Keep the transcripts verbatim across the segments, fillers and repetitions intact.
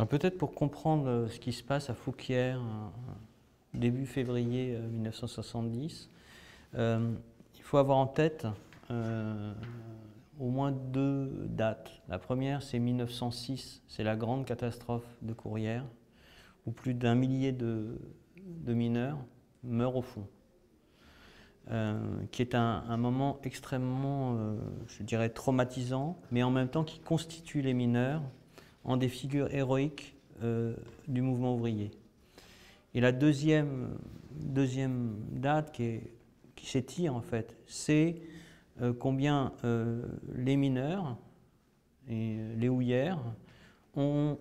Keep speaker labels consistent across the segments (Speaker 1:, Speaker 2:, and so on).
Speaker 1: Peut-être pour comprendre ce qui se passe à Fouquières, début février mille neuf cent soixante-dix, euh, il faut avoir en tête euh, au moins deux dates. La première, c'est mille neuf cent six, c'est la grande catastrophe de Courrières, où plus d'un millier de, de mineurs meurent au fond, euh, qui est un, un moment extrêmement, euh, je dirais, traumatisant, mais en même temps qui constitue les mineurs en des figures héroïques euh, du mouvement ouvrier. Et la deuxième, deuxième date qui, est, qui s'étire en fait, c'est euh, combien euh, les mineurs et les houillères ont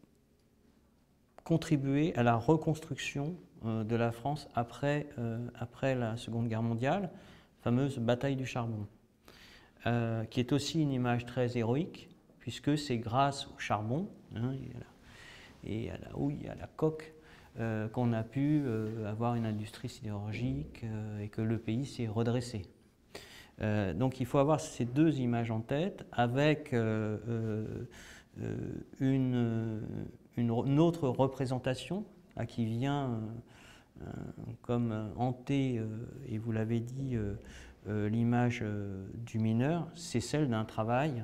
Speaker 1: contribué à la reconstruction euh, de la France après, euh, après la Seconde Guerre mondiale, la fameuse bataille du charbon, euh, qui est aussi une image très héroïque, puisque c'est grâce au charbon hein, et à la houille, à la coque, euh, qu'on a pu euh, avoir une industrie sidérurgique euh, et que le pays s'est redressé. Euh, donc il faut avoir ces deux images en tête avec euh, euh, une, une, une autre représentation là, qui vient euh, comme hanter, euh, et vous l'avez dit, euh, euh, l'image euh, du mineur, c'est celle d'un travail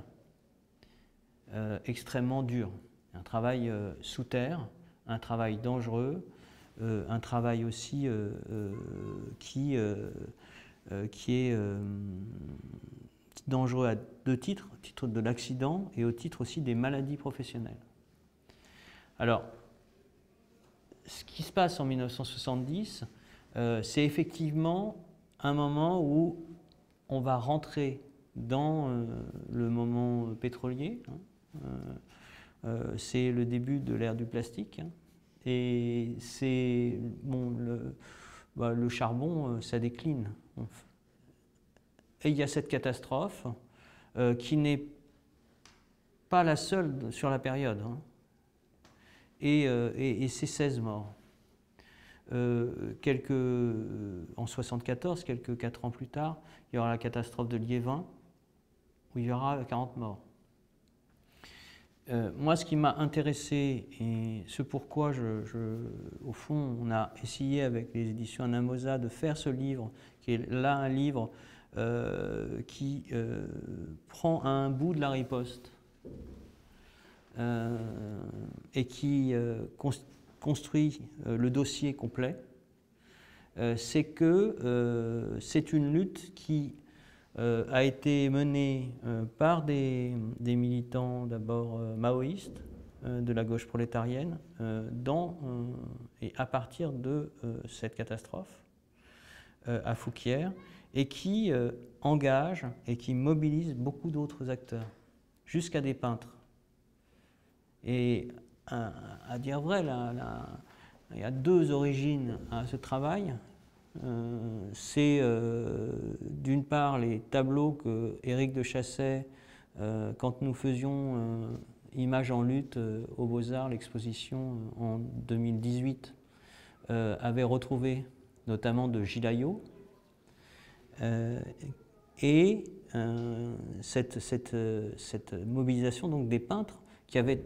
Speaker 1: euh, extrêmement dur, un travail euh, sous terre, un travail dangereux, euh, un travail aussi euh, euh, qui, euh, euh, qui est euh, dangereux à deux titres, au titre de l'accident et au titre aussi des maladies professionnelles. Alors, ce qui se passe en mille neuf cent soixante-dix, euh, c'est effectivement un moment où on va rentrer dans euh, le moment pétrolier. Hein, euh, euh, c'est le début de l'ère du plastique. Hein, et c'est bon, le, bah, le charbon, euh, ça décline. Et il y a cette catastrophe euh, qui n'est pas la seule sur la période. Hein, et, euh, et, et c'est seize morts. Euh, quelques, euh, en soixante-quatorze, quelques quatre ans plus tard, il y aura la catastrophe de Liévin, où il y aura quarante morts. Euh, moi, ce qui m'a intéressé, et ce pourquoi, je, je, au fond, on a essayé avec les éditions Anamosa de faire ce livre, qui est là un livre euh, qui euh, prend un bout de la riposte euh, et qui euh, construit euh, le dossier complet, euh, c'est que euh, c'est une lutte qui euh, a été menée euh, par des, des militants d'abord euh, maoïstes euh, de la gauche prolétarienne euh, dans, euh, et à partir de euh, cette catastrophe euh, à Fouquières et qui euh, engage et qui mobilise beaucoup d'autres acteurs, jusqu'à des peintres. Et à, à dire vrai, là, là, il y a deux origines à ce travail. Euh, c'est euh, d'une part les tableaux que Éric de Chassey, euh, quand nous faisions euh, Images en lutte euh, aux Beaux-Arts, l'exposition euh, en deux mille dix-huit, euh, avait retrouvé, notamment de Gilles Ayot. Euh, et euh, cette, cette, cette mobilisation donc, des peintres qui avaient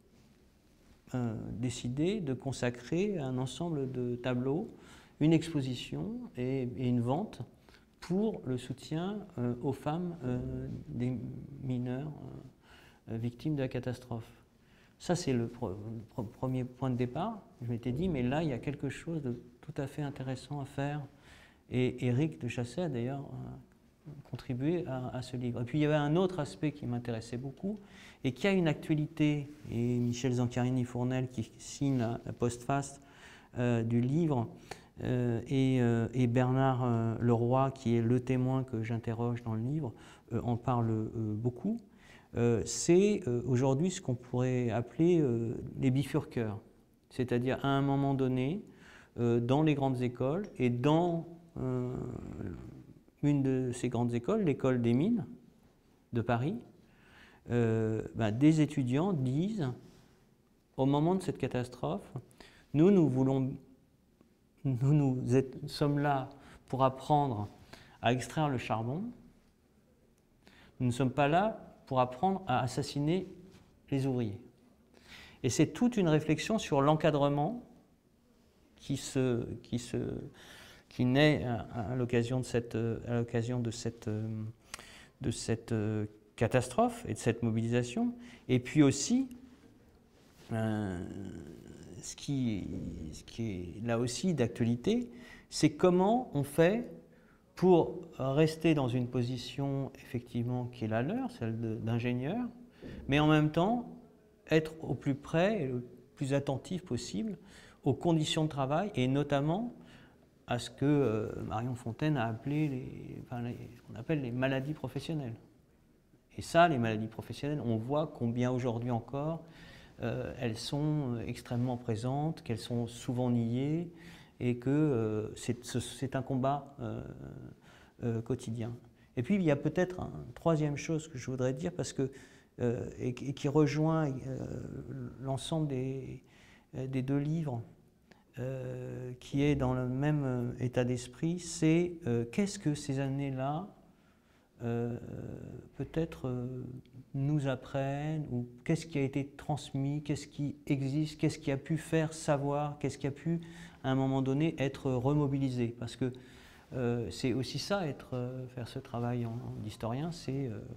Speaker 1: euh, décidé de consacrer un ensemble de tableaux, une exposition et, et une vente pour le soutien euh, aux femmes euh, des mineurs euh, victimes de la catastrophe. Ça, c'est le pro pro premier point de départ. Je m'étais dit, mais là, il y a quelque chose de tout à fait intéressant à faire. Et Éric de Chassey a d'ailleurs contribué à, à ce livre. Et puis, il y avait un autre aspect qui m'intéressait beaucoup et qui a une actualité. Et Michel Zancarini-Fournel, qui signe la, la postface euh, du livre, Euh, et, euh, et Bernard euh, Leroy, qui est le témoin que j'interroge dans le livre, euh, en parle euh, beaucoup. Euh, c'est euh, aujourd'hui ce qu'on pourrait appeler euh, les bifurqueurs. C'est-à-dire à un moment donné, euh, dans les grandes écoles, et dans euh, une de ces grandes écoles, l'école des mines de Paris, euh, ben, des étudiants disent, au moment de cette catastrophe, nous, nous voulons... Nous, nous êtes, sommes là pour apprendre à extraire le charbon. Nous ne sommes pas là pour apprendre à assassiner les ouvriers. Et c'est toute une réflexion sur l'encadrement qui, se, qui, se, qui naît à, à l'occasion de cette, à l'occasion de cette, de cette catastrophe et de cette mobilisation. Et puis aussi, euh, ce, qui, ce qui est là aussi d'actualité, c'est comment on fait pour rester dans une position effectivement qui est la leur, celle d'ingénieur, mais en même temps être au plus près et le plus attentif possible aux conditions de travail et notamment à ce que euh, Marion Fontaine a appelé les, enfin, les, on appelle les maladies professionnelles. Et ça, les maladies professionnelles, on voit combien aujourd'hui encore euh, elles sont extrêmement présentes, qu'elles sont souvent niées et que euh, c'est un combat euh, euh, quotidien. Et puis il y a peut-être une troisième chose que je voudrais dire parce que euh, et, et qui rejoint euh, l'ensemble des, des deux livres, euh, qui est dans le même état d'esprit, c'est euh, qu'est-ce que ces années-là euh, peut-être euh, nous apprennent, ou qu'est-ce qui a été transmis, qu'est-ce qui existe, qu'est-ce qui a pu faire savoir, qu'est-ce qui a pu à un moment donné être remobilisé. Parce que euh, c'est aussi ça, être, euh, faire ce travail d'historien, c'est euh,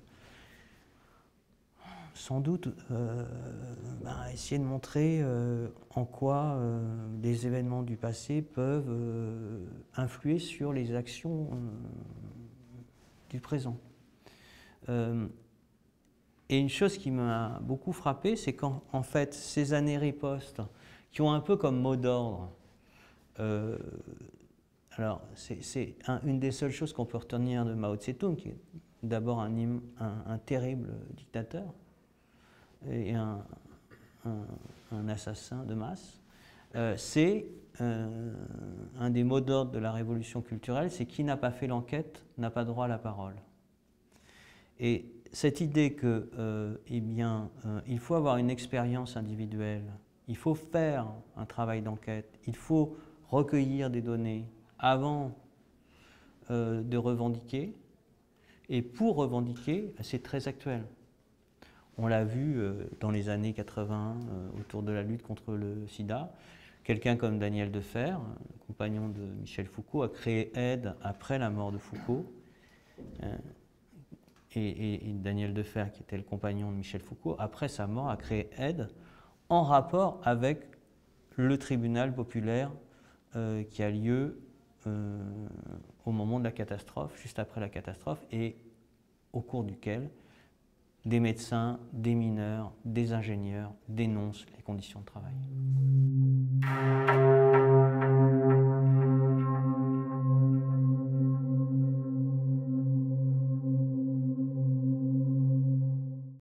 Speaker 1: sans doute euh, ben, essayer de montrer euh, en quoi euh, des événements du passé peuvent euh, influer sur les actions euh, du présent. Euh, et une chose qui m'a beaucoup frappé, c'est qu'en en fait, ces années ripostes, qui ont un peu comme mot d'ordre, euh, alors c'est un, une des seules choses qu'on peut retenir de Mao Tse-tung, qui est d'abord un, un, un terrible dictateur, et un, un, un assassin de masse, euh, c'est euh, un des mots d'ordre de la révolution culturelle, c'est qui n'a pas fait l'enquête n'a pas droit à la parole. Et cette idée que, euh, eh bien, euh, il faut avoir une expérience individuelle, il faut faire un travail d'enquête, il faut recueillir des données avant euh, de revendiquer, et pour revendiquer, c'est très actuel. On l'a vu euh, dans les années quatre-vingt, euh, autour de la lutte contre le sida. Quelqu'un comme Daniel Defer, compagnon de Michel Foucault, a créé Aide après la mort de Foucault. Euh, et, et, et Daniel Defer, qui était le compagnon de Michel Foucault, après sa mort, a créé Aide en rapport avec le tribunal populaire euh, qui a lieu euh, au moment de la catastrophe, juste après la catastrophe, et au cours duquel des médecins, des mineurs, des ingénieurs dénoncent les conditions de travail.